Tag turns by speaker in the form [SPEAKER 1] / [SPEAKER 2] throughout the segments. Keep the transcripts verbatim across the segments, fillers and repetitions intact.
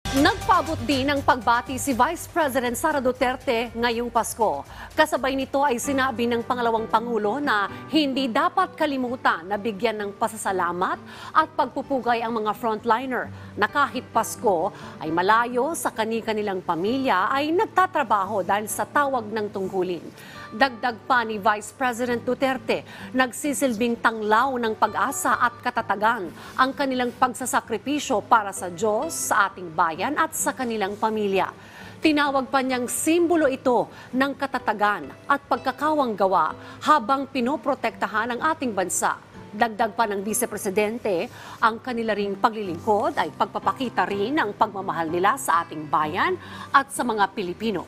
[SPEAKER 1] Nagpaabot din ng pagbati si Vice President Sara Duterte ngayong Pasko. Kasabay nito ay sinabi ng pangalawang Pangulo na hindi dapat kalimutan na bigyan ng pasasalamat at pagpupugay ang mga frontliner na kahit Pasko ay malayo sa kani-kanilang pamilya ay nagtatrabaho dahil sa tawag ng tungkulin. Dagdag pa ni Vice President Duterte, nagsisilbing tanglaw ng pag-asa at katatagan ang kanilang pagsasakripisyo para sa Diyos, sa ating bayan at sa kanilang pamilya. Tinawag pa niyang simbolo ito ng katatagan at pagkakawang gawa habang pinoprotektahan ang ating bansa. Dagdag pa ng Vice Presidente, ang kanila ring paglilingkod ay pagpapakita rin ng pagmamahal nila sa ating bayan at sa mga Pilipino.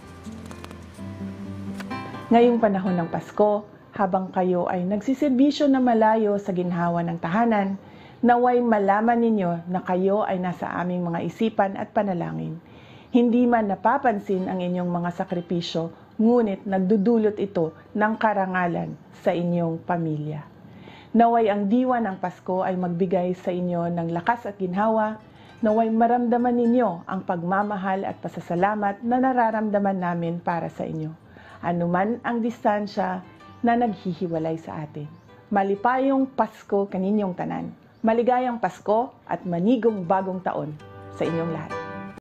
[SPEAKER 2] Ngayong panahon ng Pasko, habang kayo ay nagsiserbisyo na malayo sa ginhawa ng tahanan, naway malaman ninyo na kayo ay nasa aming mga isipan at panalangin. Hindi man napapansin ang inyong mga sakripisyo, ngunit nagdudulot ito ng karangalan sa inyong pamilya. Naway ang diwa ng Pasko ay magbigay sa inyo ng lakas at ginhawa, naway maramdaman ninyo ang pagmamahal at pasasalamat na nararamdaman namin para sa inyo. Anuman ang distansya na naghihiwalay sa atin. Malipayong Pasko kaninyong tanan. Maligayang Pasko at manigong bagong taon sa inyong lahat.